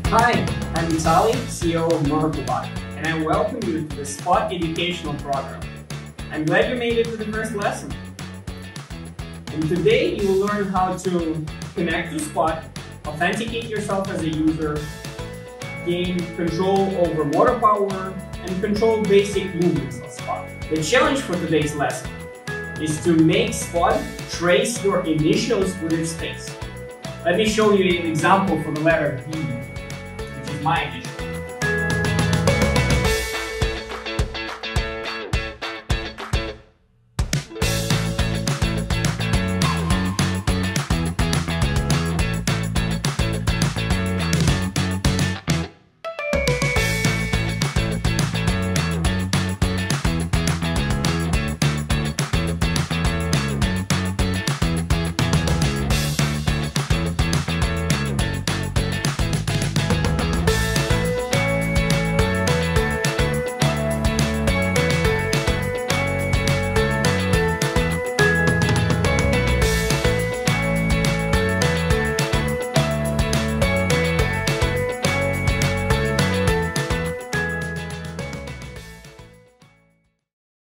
Hi, I'm Vitaly, CEO of MerkleBot, and I welcome you to the Spot educational program. I'm glad you made it to the first lesson. And today you will learn how to connect to Spot, authenticate yourself as a user, gain control over motor power, and control basic movements of Spot. The challenge for today's lesson is to make Spot trace your initials within space. Let me show you an example for the letter B, which is my initial.